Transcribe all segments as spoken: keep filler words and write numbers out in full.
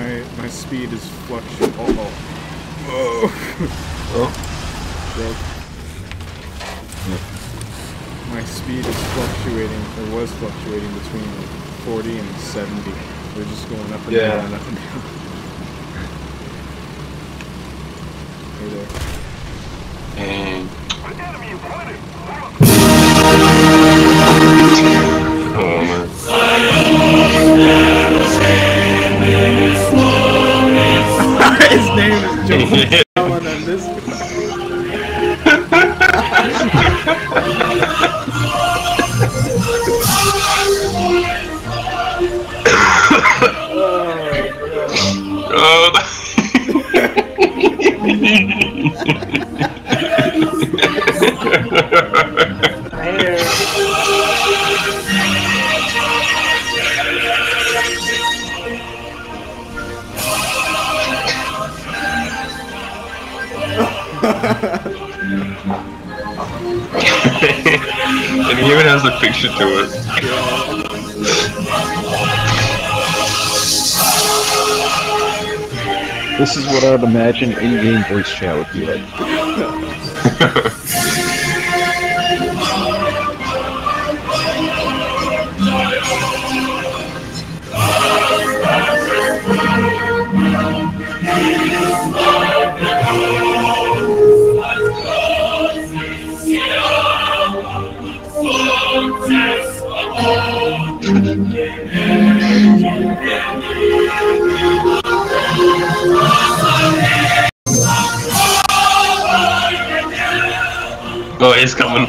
my my speed is fluctuating. Oh, oh. Oh. Broke. My speed is fluctuating, or was fluctuating between like forty and seventy. We're just going up and Yeah. down and up and down. Hey there. And oh man. His name is Joe Stalin on this. Oh, and he even has a picture to it. This is what I'd imagine in-game voice chat would be like. Oh, he's coming.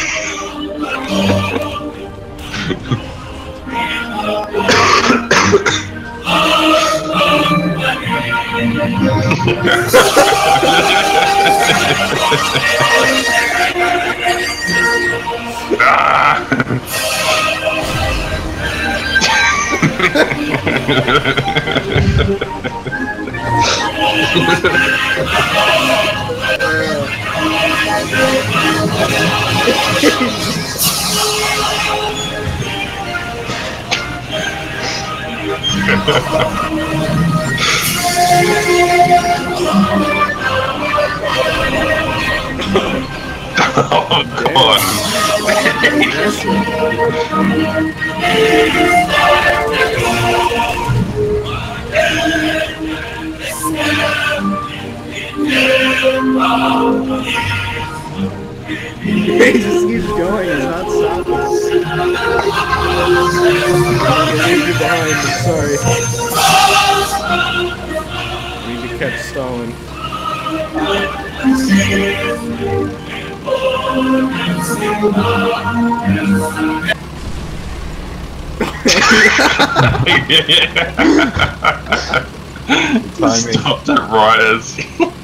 Oh, come on. He just keeps going, he's not stopping. I need you behind, I'm sorry. I need to catch Stalin. Stop that riot.